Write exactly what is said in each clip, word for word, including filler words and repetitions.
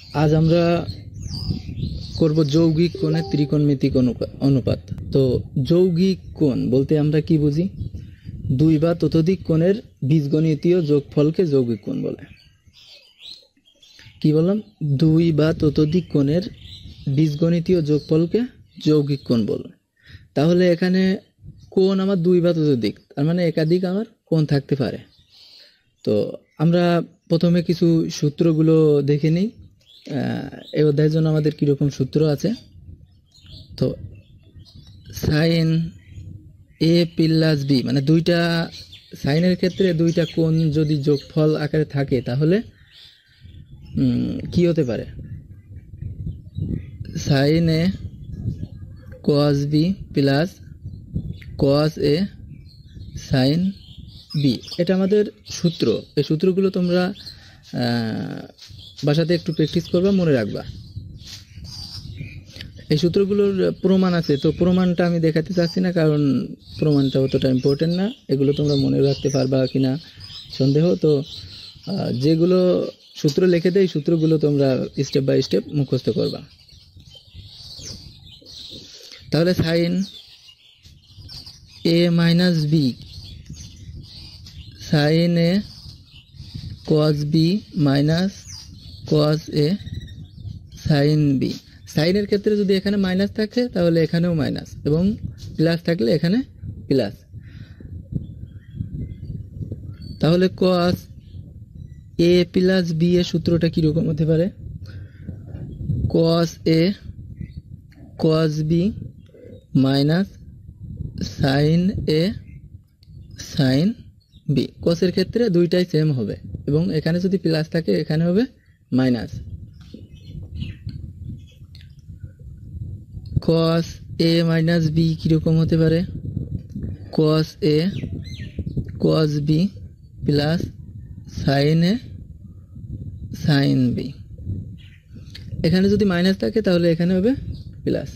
আজ আমরা করব যৌগিক কোণের ত্রিকোণমিতিক অনুপাত। তো যৌগিক কোণ বলতে আমরা কি বুঝি? দুই বা ততোধিক কোণের বীজগণিতীয় যোগফলকে যৌগিক কোণ বলে। কি বললাম? দুই বা ততোধিক কোণের বীজগণিতীয় যোগফলকে যৌগিক কোণ বলে। তাহলে এখানে কোণ আমার দুই বা ততোধিক, তার মানে একাধিক আমার কোণ থাকতে পারে। তো আমরা প্রথমে কিছু সূত্রগুলো দেখে নিই। এই অধ্যায়ের জন্য আমাদের কীরকম সূত্র আছে। তো সাইন এ প্লাস বি, মানে দুইটা সাইনের ক্ষেত্রে দুইটা কোণ যদি যোগফল আকারে থাকে তাহলে কি হতে পারে? Sine A cos B plus cos A sine B, এটা আমাদের সূত্র। এই সূত্রগুলো তোমরা বাসাতে একটু প্র্যাকটিস করবা, মনে রাখবা। এই সূত্রগুলোর প্রমাণ আছে, তো প্রমাণটা আমি দেখাতে চাচ্ছি না, কারণ প্রমাণটা অতটা ইম্পর্টেন্ট না। এগুলো তোমরা মনে রাখতে পারবা কিনা সন্দেহ। তো যেগুলো সূত্র লিখে দেয়, সূত্রগুলো তোমরা স্টেপ বাই স্টেপ মুখস্থ করবা। তাহলে sine A minus B, sine A cos B minus cos A sine B. সাইনের ক্ষেত্রে যদি এখানে মাইনাস থাকে তাহলে এখানেও মাইনাস, এবং প্লাস থাকলে এখানে প্লাস। তাহলে কস এ প্লাস বি এর সূত্রটা কীরকম হতে পারে? Cos A cos B minus sine A sine B. কসের ক্ষেত্রে দুইটাই সেম হবে, এবং এখানে যদি প্লাস থাকে এখানে হবে minus. Cos A minus B কীরকম হতে পারে? Cos A cos B plus sine A sine B. এখানে যদি মাইনাস থাকে তাহলে এখানে হবে plus.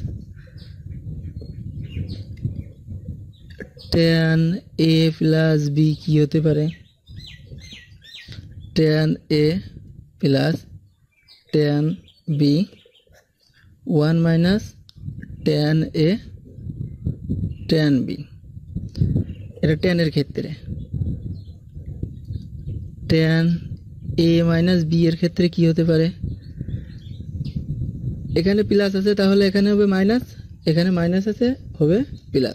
Tan A plus B কি হতে পারে? Tan A plus tan B one minus tan A tan B, এটা ট্যানের ক্ষেত্রে। ট্যান এ মাইনাস বি এর ক্ষেত্রে কি হতে পারে? এখানে প্লাস আছে তাহলে এখানে হবে মাইনাস, এখানে মাইনাস আছে হবে plus.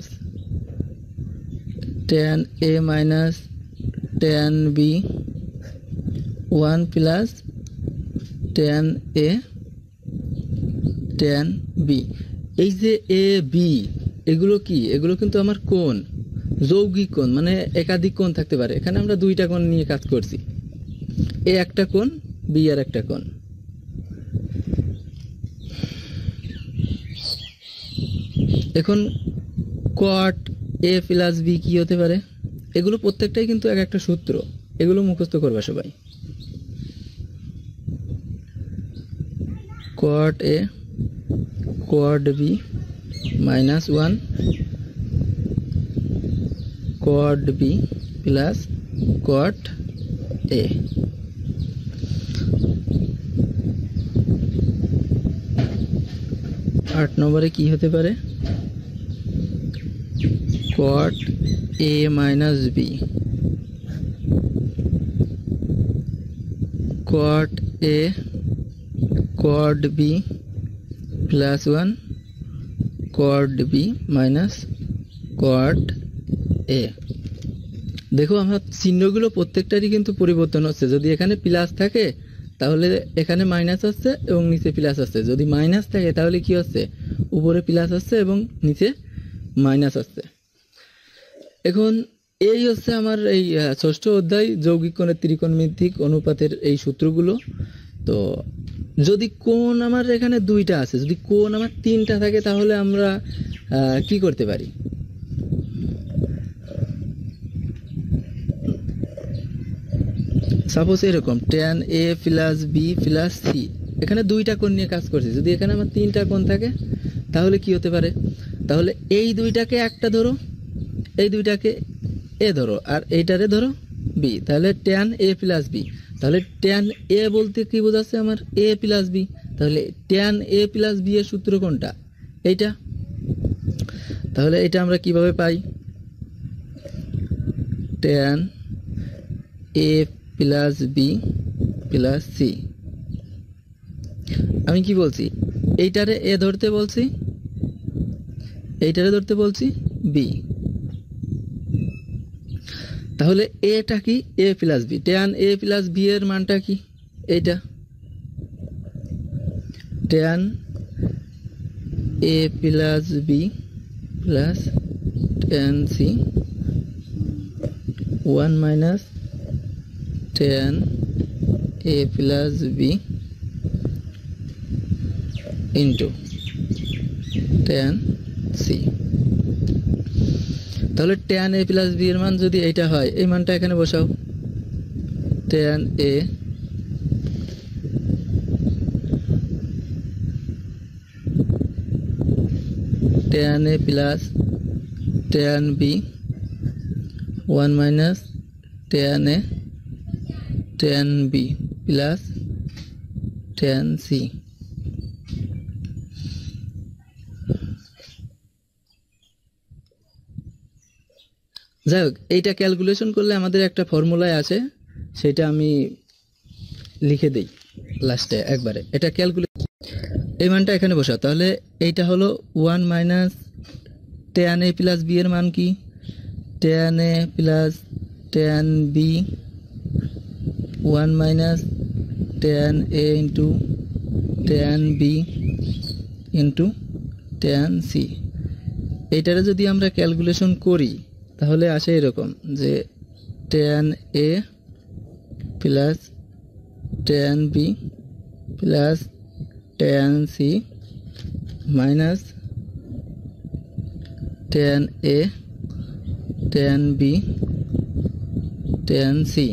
Tan A minus tan B one plus tan A tan B. এই যে এ বি, এগুলো কি? এগুলো কিন্তু আমার কোণ, যৌগিক কোণ, মানে একাধিক কোণ থাকতে পারে। এখানে আমরা দুইটা কোণ নিয়ে কাজ করছি, এ একটা কোণ, বি আর একটা কোণ। এখন কট এ প্লাস বি কি হতে পারে? এগুলো প্রত্যেকটাই কিন্তু এক একটা সূত্র, এগুলো মুখস্থ করবা সবাই। Cot A cot B minus one cot B plus cot A. আট নম্বরে কি হতে পারে? Cot A minus B, cot A cot B plus one cot B minus cot A. দেখো আমার চিহ্নগুলো প্রত্যেকটারই কিন্তু পরিবর্তন হচ্ছে। যদি এখানে প্লাস থাকে তাহলে এখানে মাইনাস আসছে এবং নিচে প্লাস আসছে। যদি মাইনাস থাকে তাহলে কি হচ্ছে? উপরে প্লাস আসছে এবং নিচে মাইনাস আসছে। এখন এই হচ্ছে আমার এই ষষ্ঠ অধ্যায় যৌগিক কোণের ত্রিকোণমিতিক অনুপাতের এই সূত্রগুলো। তো যদি কোণ আমার এখানে দুইটা আছে, যদি কোণ আমার তিনটা থাকে তাহলে আমরা কি করতে পারি? সাপোজ এরকম tan A plus B plus C, এখানে দুইটা কোণ নিয়ে কাজ করছি। যদি এখানে আমার তিনটা কোণ থাকে তাহলে কি হতে পারে? তাহলে এই দুইটাকে একটা ধরো, এই দুইটাকে এ ধরো, আর এইটারে ধরো বি, তাহলে ট্যান এ প্লাস বি। তাহলে ট্যান এ বলতে কি বোঝাচ্ছে আমার এ প্লাস বি, তাহলে ট্যান এ প্লাস বি এর সূত্র কোনটা এইটা, তাহলে এটা আমরা কিভাবে পাই tan A plus B plus C. আমি কি বলছি এইটারে এ ধরতে বলছি, এইটারে ধরতে বলছি বি, তাহলে এটা কি A plus B, tan A plus B এর মানটা কি এইটা tan A plus B plus tan C one minus tan A plus B into tan C. তাহলে ট্যান এ প্লাস বি এর মান যদি এইটা হয়, এই মানটা এখানে বসাও, tan A tan A plus tan B one minus tan A tan B plus tan C. যাই হোক, এইটা ক্যালকুলেশন করলে আমাদের একটা ফর্মুলায় আছে, সেটা আমি লিখে দিই লাস্টে একবারে। এটা ক্যালকুলেট এই মানটা এখানে বসাও, তাহলে এইটা হলো one minus tan A plus B এর মান কি tan A plus tan B one minus tan A into tan B into tan C. এইটারে যদি আমরা ক্যালকুলেশন করি তাহলে আসে এরকম যে tan A plus tan B plus tan C minus tan A tan B tan C.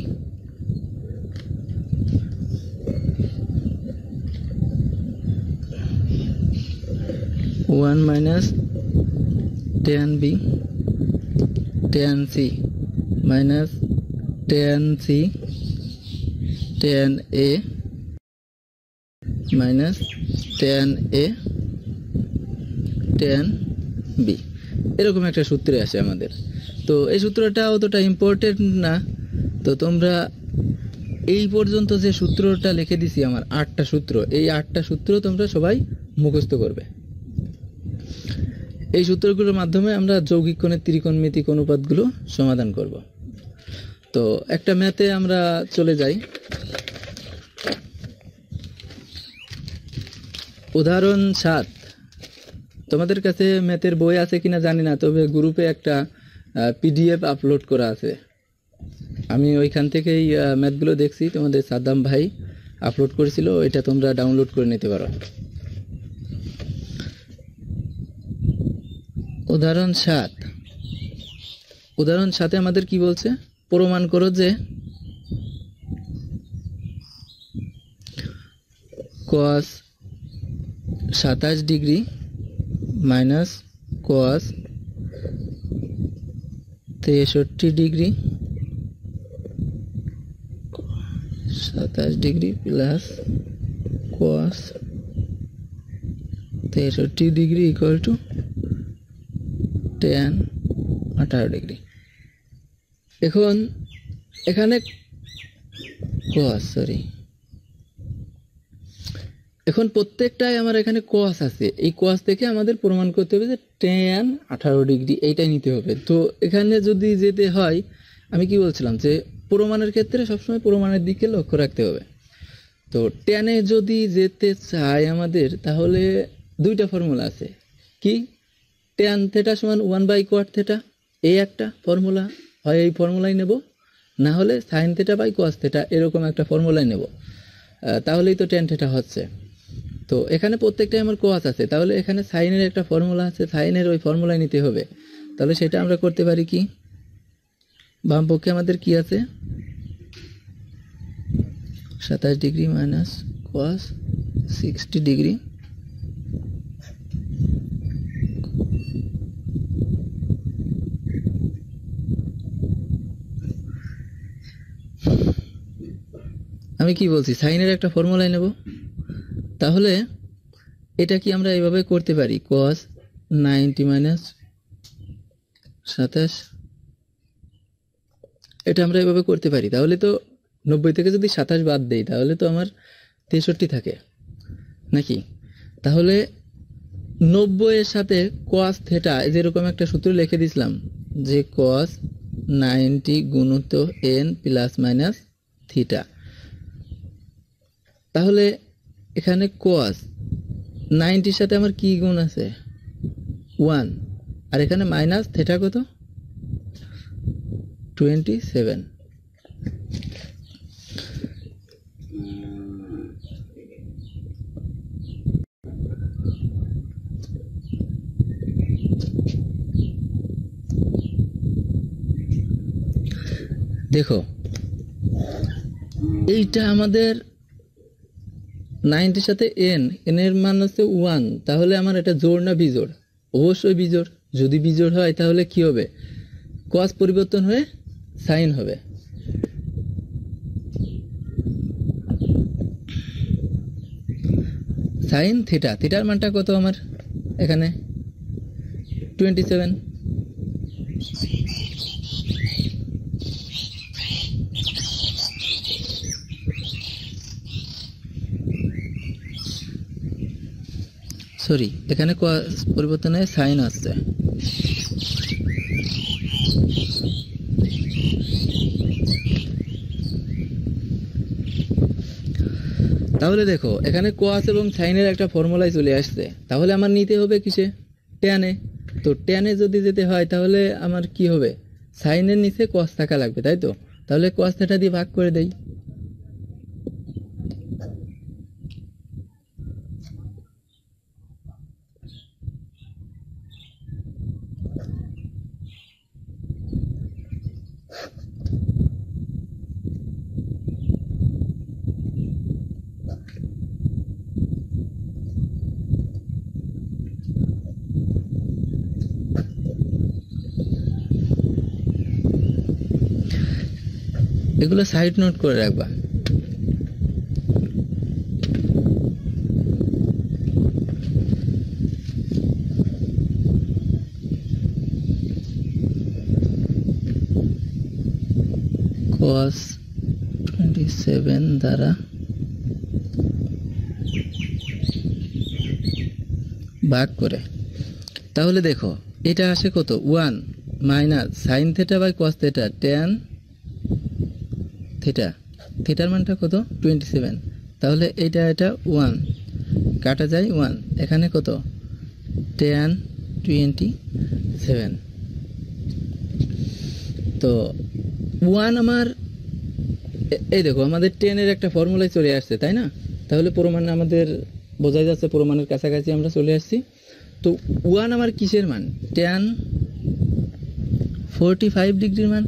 One minus tan B tan C minus tan C tan A minus tan A tan B, এরকম একটা সূত্রে আসে আমাদের। তো এই সূত্রটা অতটা important না, তো তোমরা এই পর্যন্ত যে সূত্রটা লিখে দিছি আমার আটটা সূত্র, এই আটটা সূত্র তোমরা সবাই মুখস্থ করবে। এই সূত্রগুলোর মাধ্যমে আমরা যৌগিক কোণের ত্রিকোণমিতিক অনুপাতগুলো সমাধান করব। তো একটা ম্যাথে আমরা চলে যাই। উদাহরণ সাত। তোমাদের কাছে ম্যাথের বই আছে কিনা জানি না, তবে গ্রুপে একটা পিডিএফ আপলোড করা আছে, আমি ওইখান থেকেই ম্যাথগুলো দেখছি, তোমাদের সাদ্দাম ভাই আপলোড করেছিল, এটা তোমরা ডাউনলোড করে নিতে পারো। উদাহরণ সাত। উদাহরণ সাথে আমাদের কি বলছে, প্রমাণ করো যে কস সাতাশ ডিগ্রি মাইনাস কস তেষট্টি ডিগ্রি সাতাশ ডিগ্রি প্লাস কস তেষট্টি ডিগ্রি ইকুয়াল টু ট্যান আঠারো ডিগ্রি। এখন এখানে কস সরি এখন প্রত্যেকটাই আমার এখানে কস আছে, এই কস থেকে আমাদের প্রমাণ করতে হবে যে ট্যান আঠারো ডিগ্রি, এইটাই নিতে হবে। তো এখানে যদি যেতে হয়, আমি কি বলছিলাম যে প্রমাণের ক্ষেত্রে সবসময় প্রমাণের দিকে লক্ষ্য রাখতে হবে। তো ট্যানে যদি যেতে চাই আমাদের, তাহলে দুইটা ফর্মুলা আছে, কি ট্যান থেটা সমান ওয়ান বাই কোয়াট থেটা, এই একটা ফর্মুলা, হয় এই ফর্মুলাই নেব, না হলে sine theta by cos theta, এরকম একটা ফর্মুলাই নেব, তাহলেই তো ট্যান থেটা হচ্ছে। তো এখানে প্রত্যেকটাই আমার কোয়াস আছে, তাহলে এখানে সাইনের একটা ফর্মুলা আছে, সাইনের ওই ফর্মুলাই নিতে হবে। তাহলে সেটা আমরা করতে পারি কি, বাম পক্ষে আমাদের কি আছে সাতাশ degree minus cos sixty degree আমি কি বলছি সাইনের একটা ফর্মুলা নেব তাহলে এটা কি আমরা এইভাবে করতে পারি cos ninety মাইনাস সাতাশ এটা আমরা এইভাবে করতে পারি তাহলে তো নব্বই থেকে যদি সাতাশ বাদ দেই তাহলে তো আমার তেষট্টি থাকে নাকি তাহলে নব্বই এর সাথে cos থিটা যেরকম একটা সূত্র লিখে দিয়েছিলাম যে cos ninety গুণিত n প্লাস মাইনাস থিটা তাহলে এখানে cos ninety এর সাথে আমার কি গুণ আছে one আর এখানে মাইনাস থিটা কত twenty-seven দেখো এইটা আমাদের ninety এর সাথে n n এর মান হচ্ছে one তাহলে আমার এটা জোড় না বিজোড় অবশ্যই বিজোড় যদি বিজোড় হয় তাহলে কি হবে cos পরিবর্তন হয়ে sin হবে sin থিটা থিটার মানটা কত আমার এখানে twenty-seven সরি এখানে cos পরিবর্তন হয়ে sin আসছে তাহলে দেখো এখানে cos এবং sin এর একটা ফর্মুলাই চলে আসছে তাহলে আমার নিতে হবে কিসে tan এ তো tan এ যদি যেতে হয় তাহলে আমার কি হবে sin এর নিচে cos থাকা লাগবে তাই তো তাহলে cos থিটা দিয়ে ভাগ করে দেই এগুলো সাইড নোট করে রাখবা cos twenty-seven দ্বারা ভাগ করে তাহলে দেখো এটা আসে কত one minus sin theta by cos theta tan theta থিটার মানটা কত twenty-seven তাহলে এটা এটা one কাটা যায় one এখানে কত tan twenty-seven তো one আমার এই দেখো আমাদের tan এর একটা ফর্মুলায় চলে আসছে তাই না তাহলে প্রমাণ আমাদের বোঝাই যাচ্ছে প্রমাণের কাছাকাছি আমরা চলে আসছি তো one আমার কিসের মান tan forty-five ডিগ্রির মান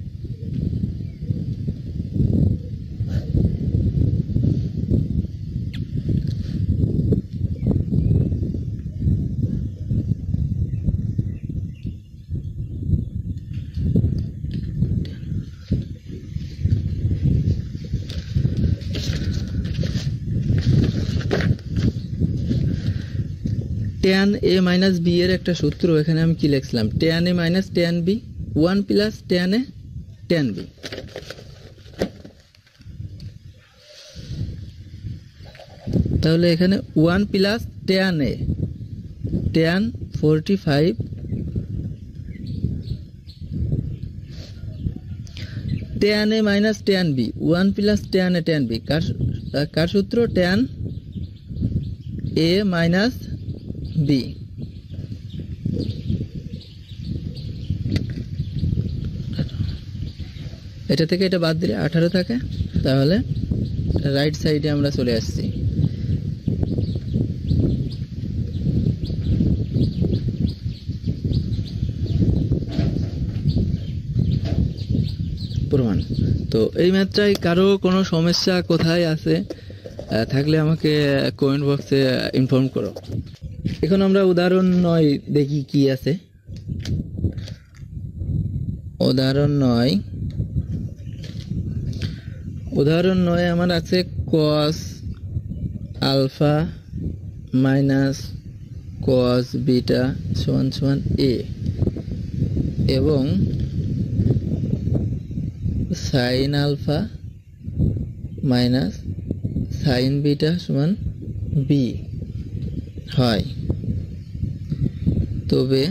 tan a minus b এর একটা সূত্র এখানে আমি কি লিখলাম tan a minus tan b one plus tan a tan b তাহলে এখানে one plus tan a tan forty-five tan a minus tan b one plus tan a tan b কার কার সূত্র tan a minus b এটা থেকে এটা বাদ দিলে আঠারো থাকে তাহলে রাইট সাইডে আমরা চলে আসছি প্রমাণ তো এই ম্যাথটাই কারো কোনো সমস্যা কোথায় আছে থাকলে আমাকে কমেন্ট বক্সে ইনফর্ম করো এখন আমরা উদাহরণ নয় দেখি কি আছে উদাহরণ নয় উদাহরণ নয় আমার আছে cos alpha minus cos beta সমান সমান a এবং sin alpha minus sin beta সমান b হয়, তবে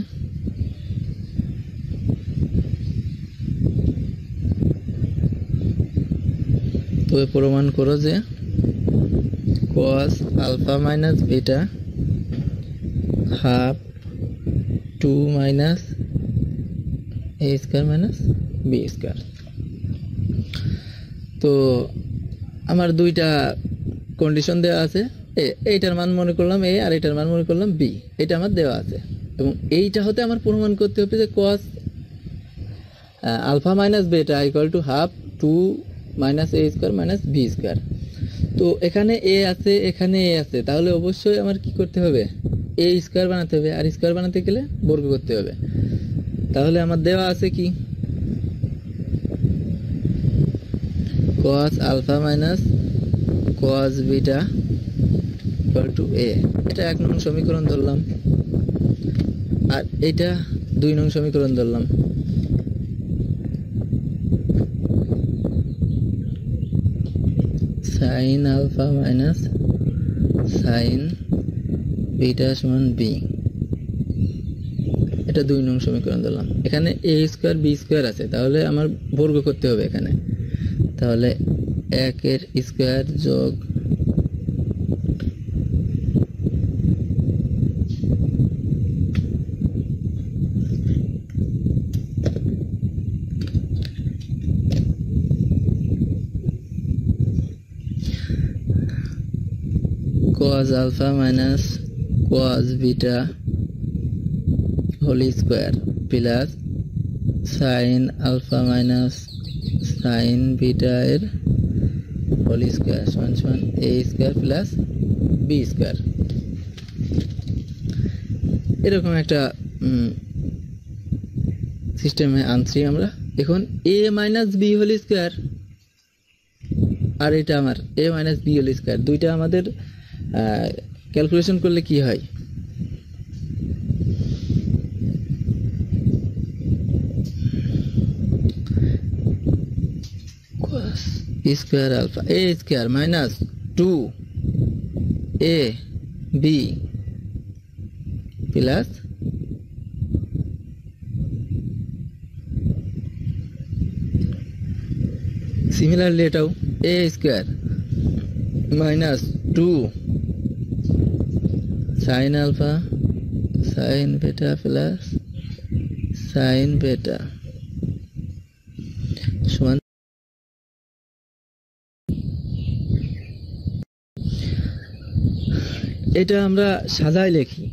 তবে প্রমাণ করো যে cos alpha minus beta half two minus a square minus b square. তো আমার দুইটা কন্ডিশন দেওয়া আছে, এইটার মান মনে করলাম a আর এইটার মান মনে করলাম b, এটা আমার দেওয়া আছে এবং এইটা হতে আমার প্রমাণ করতে হবে যে cos alpha minus beta equal to half two minus a square minus b square. তো এখানে a আছে এখানে a আছে, তাহলে অবশ্যই আমার কি করতে হবে, a স্কয়ার বানাতে হবে, আর স্কয়ার বানাতে গেলে বর্গ করতে হবে। তাহলে আমার দেওয়া আছে কি cos alpha minus cos beta equal to a, এটা এক নং সমীকরণ ধরলাম আর এটা দুই নং সমীকরণ ধরলাম। sin alpha minus sin beta সমান b, এটা দুই নং সমীকরণ ধরলাম। এখানে a স্কয়ার b স্কয়ার আছে, তাহলে আমার বর্গ করতে হবে এখানে, তাহলে এক এর স্কয়ার যোগ cos alpha minus cos beta whole square plus sin alpha minus sin beta এর whole square সমান সমান a square plus b square। এরকম একটা সিস্টেমে আনছি আমরা। এখন a minus b whole square আর এটা আমার a minus b whole square, দুইটা আমাদের ক্যালকুলেশন করলে কি হয়, cos square alpha a square minus two a b plus similarly এটাও a square minus two sin alpha sin beta plus sin beta সমান এটা আমরা সাজাই লিখি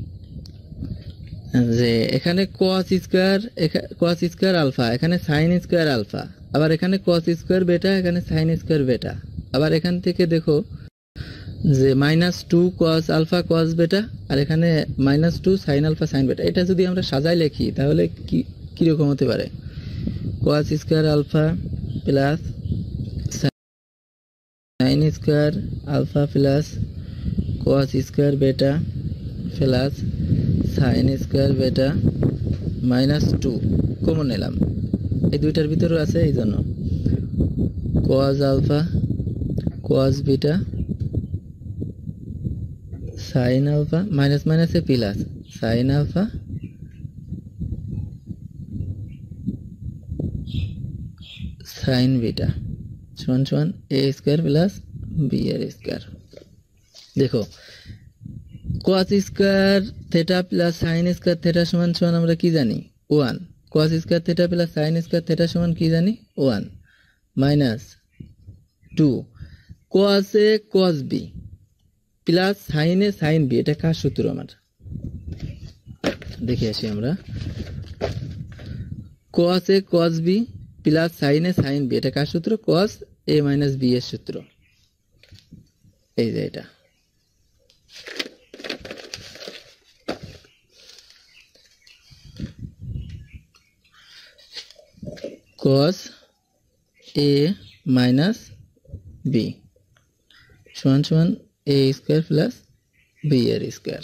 যে এখানে cos square cos square alpha, এখানে sin স্কয়ার আলফা, আবার এখানে cos স্কয়ার বেটা, এখানে sin স্কয়ার বেটা, আবার এখান থেকে দেখো যে minus two cos alpha cos beta আর এখানে minus two sin alpha sin beta. এটা যদি আমরা সাজাই লিখি তাহলে কি কি রকম হতে পারে, cos square alpha plus sin square alpha plus cos square beta plus sin square beta minus two common নিলাম, এই দুইটার ভিতরে আছে, এই জন্য cos alpha cos beta sin alpha minus minus a plus sin alpha sin beta সমান সমান a square plus b এর স্কয়ার। দেখো cos square theta plus sin square theta সমান সমান আমরা কি জানি one, cos square theta plus sin square theta সমান কি জানি one, minus two cos a cos b plus sin a sin b, এটা কার সূত্র আমার দেখে আসি আমরা, cos a cos b plus sin a sin b, এটা কার সূত্র, cos a minus b এর সূত্র, এই যে এটা। cos a minus বি সমান সমান এ স্কয়ার প্লাস বি এর স্কয়ার।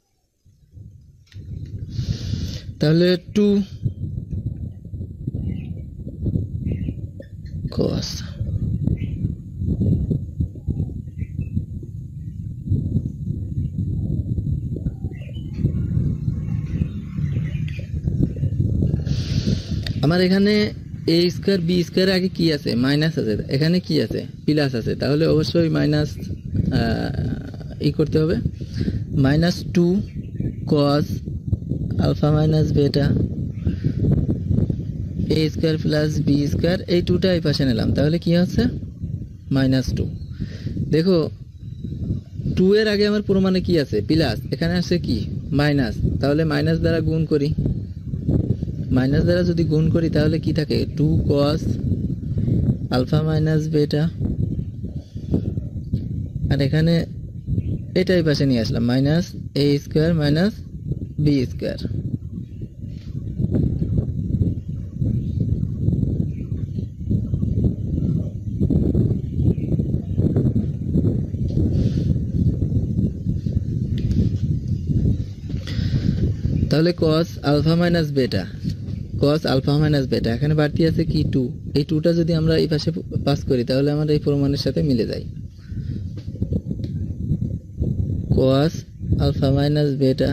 তাহলে টু cos আমার এখানে a স্কয়ার b স্কয়ার আগে কি আছে মাইনাস আছে, এখানে কি আছে প্লাস আছে, তাহলে অবশ্যই মাইনাস ই করতে হবে। Minus two cos alpha minus beta a square plus b square, এই টুটা এই পাশে নিলাম, তাহলে কি হচ্ছে মাইনাস টু। দেখো টু এর আগে আমার প্রমাণে কি আছে প্লাস, এখানে আছে কি মাইনাস, তাহলে মাইনাস দ্বারা গুণ করি, মাইনাস দ্বারা যদি গুণ করি তাহলে কি থাকে টু cos আলফা মাইনাস বেটা, আর এখানে এটাই পাশে নিয়ে আসলাম minus a square minus b square. তাহলে cos alpha minus beta cos alpha minus beta, এখানে বাড়তি আছে কি টু, এই টুটা যদি আমরা এই পাশে পাস করি তাহলে আমরা এই প্রমাণের সাথে মিলে যায়। cos alpha minus beta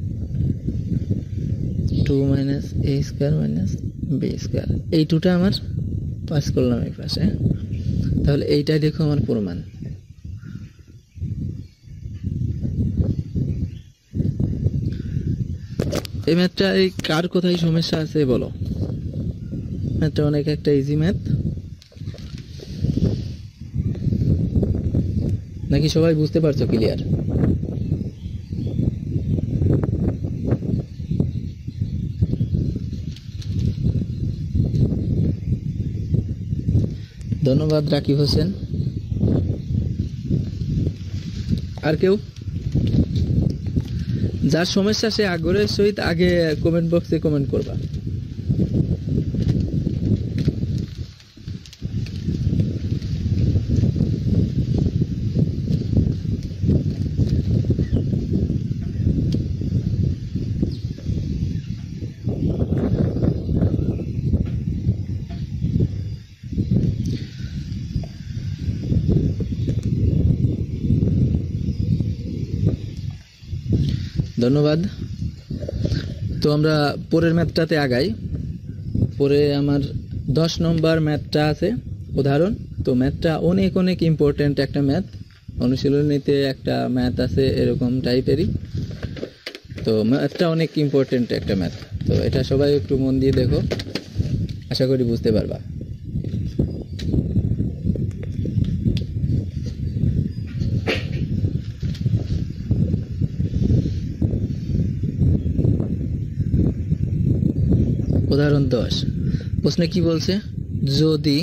two minus a square minus b square, এই টুটা আমার পাস করলাম এই পাশে, তাহলে এইটাই দেখো আমার প্রমাণ। এই ম্যাথটা এই কার কোথায় সমস্যা আছে বলো, ম্যাথটা অনেক একটা ইজি ম্যাথ, নাকি সবাই বুঝতে পারছো ক্লিয়ার? ধন্যবাদ রাকিব হোসেন। আর কেউ যার সমস্যা সে আগ্রহের সহিত আগে কমেন্ট বক্সে কমেন্ট করবা। ধন্যবাদ। তো আমরা পরের ম্যাথটাতে আগাই। পরে আমার দশ নম্বর ম্যাথটা আছে উদাহরণ। তো ম্যাথটা অনেক অনেক ইম্পর্টেন্ট একটা ম্যাথ, অনুশীলনীতে একটা ম্যাথ আছে এরকম টাইপেরই। তো ম্যাথটা অনেক ইম্পর্টেন্ট একটা ম্যাথ, তো এটা সবাই একটু মন দিয়ে দেখো, আশা করি বুঝতে পারবা। উদাহরণ দশ, প্রশ্নে কি বলছে, যদি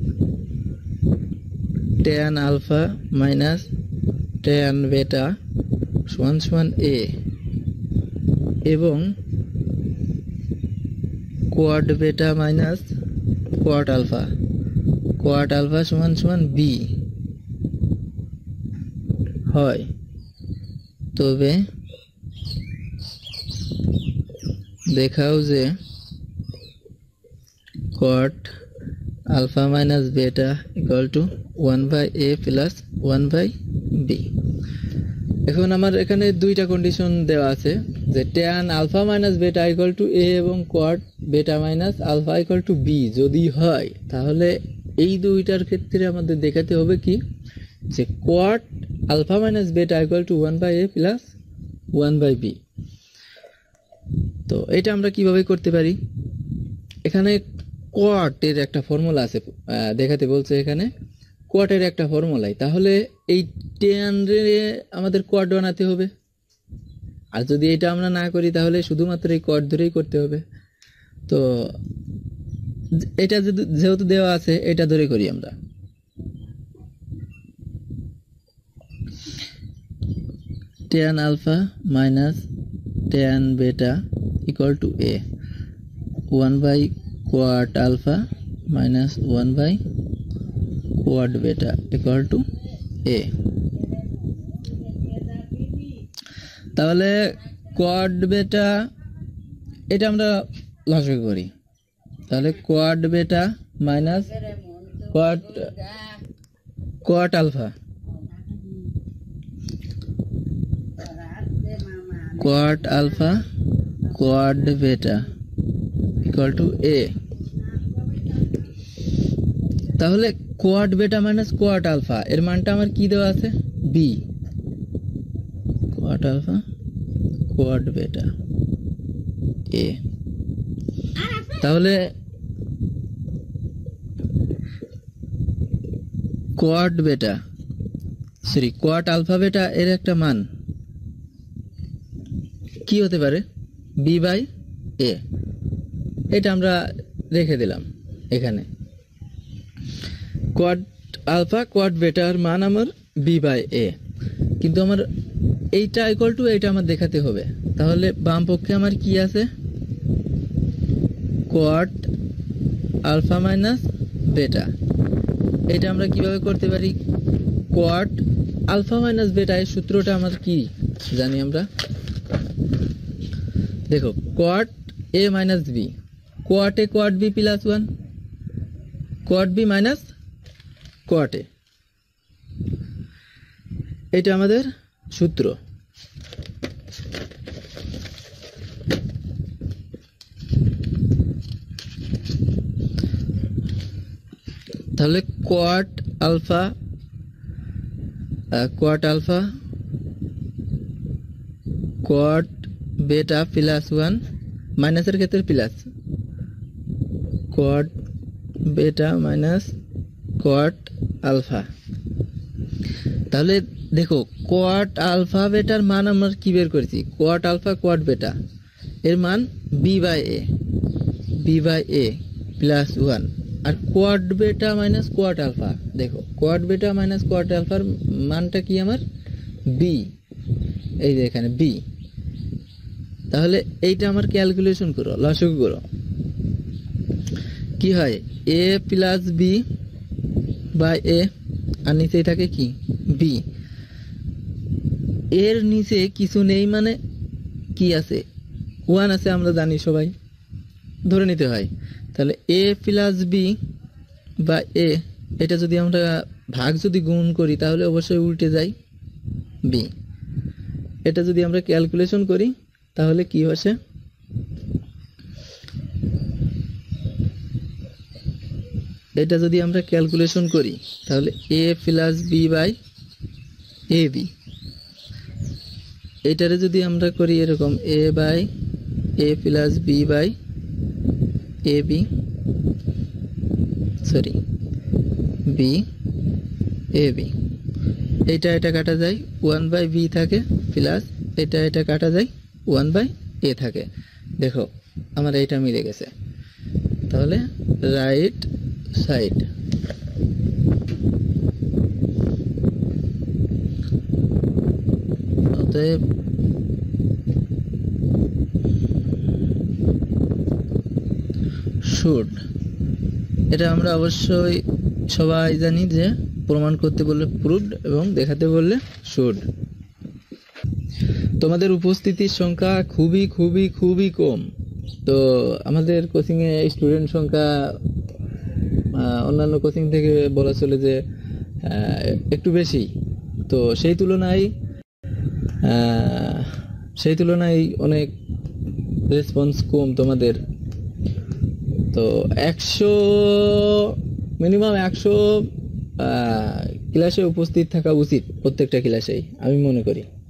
tan আলফা মাইনাস tan বেটা সমান সমান এ এবং cot beta minus cot alpha cot alpha সমান সমান বি হয়, তবে দেখাও যে cot alpha minus beta equal to one by a plus one by b। এখন আমার এখানে দুইটা কন্ডিশন দেওয়া আছে যে tan alpha minus beta equal to a এবং cot beta minus alpha equal to b যদি হয়, তাহলে এই দুইটার ক্ষেত্রে আমাদের দেখাতে হবে কি যে cot alpha minus beta equal to one by a plus one by b। তো এটা আমরা কিভাবে করতে পারি, এখানে কোয়াটের একটা ফর্মুলা আছে দেখাতে বলছে, এখানে কোয়াটের একটা ফর্মুলাই, তাহলে এই tan রে আমাদের কোয়াট বানাতে হবে, আর যদি এটা আমরা না করি তাহলে শুধুমাত্র এই কোয়াট ধরেই করতে হবে। তো এটা যেহেতু দেওয়া আছে এটা ধরে করি আমরা। tan alpha minus tan beta equal to a one by quart alpha minus one by quad beta equal to a. তাহলে কোয়াড বেটা এটা আমরা লসাগু করি, তাহলে quad beta minus cot cot alpha cot alpha cot beta equal to a. তাহলে quad beta minus cot alpha এর মানটা আমার কি দেওয়া আছে, বি। কোয়াড আলফা কোয়াড বেটা এ। তাহলে কোয়াড বেটা সরি কোয়াড আলফা বেটা এর একটা মান কি হতে পারে, বি বাই এ। এটা আমরা রেখে দিলাম এখানে। কোয়াড আলফা কোয়াড বেটার মান আমার বি বাই এ, কিন্তু আমার এইটা ইকুয়াল টু এইটা আমার দেখাতে হবে। তাহলে বাম পক্ষে আমার কি আছে, কোয়াড আলফা মাইনাস বেটা। এটা আমরা কিভাবে করতে পারি, কোয়াড আলফা মাইনাস বেটা এর সূত্রটা আমার কি জানি আমরা, দেখো cot a minus b, cot a cot b plus one, cot b minus cot a, এটা আমাদের সূত্র। তাহলে cot alpha cot alpha cot beta plus one, মাইনাসের ক্ষেত্রে plus, cot beta minus cot alpha. তাহলে দেখো কোয়াড আলফা বেটার মান আমরা কি বের করেছি, কোয়াড আলফা কোয়াড বেটা এর মান b by a, b by a plus one. আর cot beta minus cot alpha, দেখো কোয়াড বেটা মাইনাস কোয়াড আলফার মানটা কি আমার বি, এই যে এখানে বি। তাহলে এইটা আমার ক্যালকুলেশন করো, লসাগু করো, কি হয় a plus b by a, আর নিচেই থাকে কি বি। এর নিচে কিছু নেই মানে কি আছে, ওয়ান আছে, আমরা জানি সবাই, ধরে নিতে হয়। তাহলে এ প্লাস বি বা এ, এটা যদি আমরা ভাগ যদি গুণ করি তাহলে অবশ্যই উল্টে যায় বি। এটা যদি আমরা ক্যালকুলেশন করি তাহলে কি হচ্ছে, এটা যদি আমরা ক্যালকুলেশন করি তাহলে a plus b by a b, এটারে যদি আমরা করি এরকম a by a plus b by a b, sorry b a b, এটা এটা কাটা যায়, ওয়ান বাই বি থাকে প্লাস এটা এটা কাটা যায়, ওয়ান বাই এ থাকে। দেখো আমার এইটা মিলে গেছে। তাহলে রাইট সাইড অতএব শুড, এটা আমরা অবশ্যই সবাই জানি যে প্রমাণ করতে বললে প্রুভড এবং দেখাতে বললে শুড। তোমাদের উপস্থিতির সংখ্যা খুবই খুবই খুবই কম, তো আমাদের কোচিংয়ে স্টুডেন্ট সংখ্যা অন্যান্য কোচিং থেকে বলা চলে যে একটু বেশি, তো সেই তুলনায় সেই তুলনায় অনেক রেসপন্স কম তোমাদের। তো একশো মিনিমাম একশো ক্লাসে উপস্থিত থাকা উচিত প্রত্যেকটা ক্লাসেই আমি মনে করি।